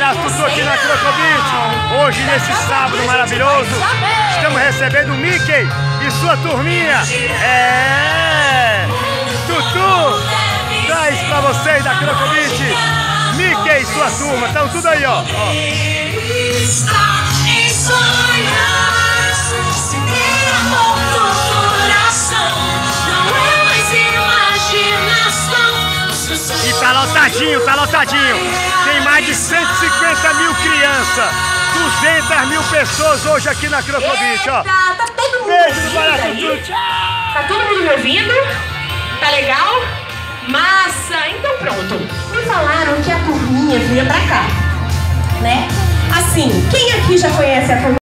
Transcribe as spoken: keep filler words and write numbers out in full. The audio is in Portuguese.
abraço, Tutu, aqui na Crocobit. Hoje, nesse sábado maravilhoso, estamos recebendo o Mickey e sua turminha. É! Tutu, traz pra vocês da Crocobit. Mickey e sua turma, estão tudo aí, ó. ó. E tá lotadinho, tá lotadinho. Tem mais de cento e cinquenta mil crianças, duzentas mil pessoas hoje aqui na Crocobit, ó. Tá, tá todo mundo Beijo no me ouvindo? Tá todo mundo me ouvindo? Tá legal? Massa! Então pronto. Me falaram que a turminha vinha pra cá, né? Assim, quem aqui já conhece a turminha?